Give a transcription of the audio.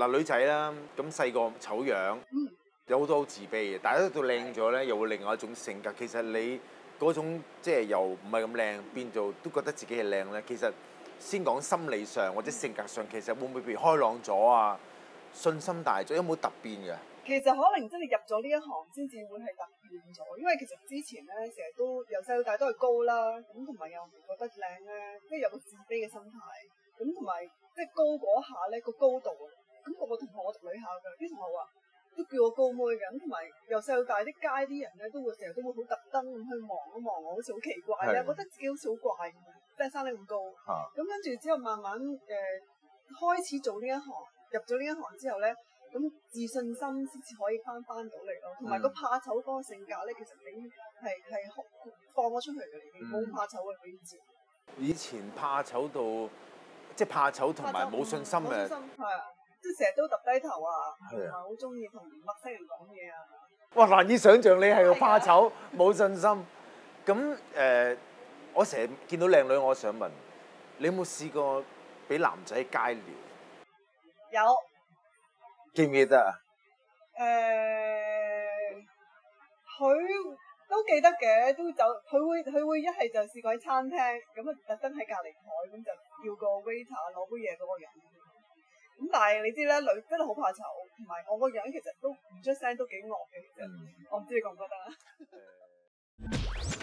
嗱女仔啦，咁細個醜樣，有好多好自卑嘅，但係到靚咗咧，又會另外一種性格。其實你嗰種即係由唔係咁靚變做都覺得自己係靚咧。其實先講心理上或者性格上，其實會唔會譬如開朗咗啊，信心大咗，有冇突變嘅？ 其實可能真係入咗呢一行先至會係突變咗，因為其實之前咧成日都由細到大都係高啦，咁同埋又唔覺得靚咧，即係有個自卑嘅心態，咁同埋即係高嗰下咧個高度啊，咁個同學我讀女校嘅，啲同學話都叫我高妹嘅，咁同埋由細到大啲街啲人咧都會成日都會好特登咁去望一望我，好似好奇怪啊，覺得自己好似好怪咁，即係生得咁高，咁跟住之後慢慢開始做呢一行，入咗呢一行之後咧。咁自信心先至可以翻到嚟咯，同埋個怕醜嗰個性格咧，其實已經係放咗出去嘅，已經冇怕醜嘅以前。 以前怕醜到即係怕醜同埋冇信心嘅， 係啊，即係成日都揼低頭啊，同埋好中意同陌生人講嘢啊。 哇！難以想像你係個怕醜冇信心。咁我成日見到靚女，我想問你有冇試過俾男仔街撩？ 有。 記唔記得啊？ 佢都記得嘅，都走。佢會一係就試過喺餐廳，咁啊特登喺隔離台，咁就叫個 waiter 攞杯嘢嗰個人。咁但係你知咧，女真係好怕醜，同埋我個樣其實都唔出聲，都幾惡嘅。其實我唔知你覺唔覺得啊？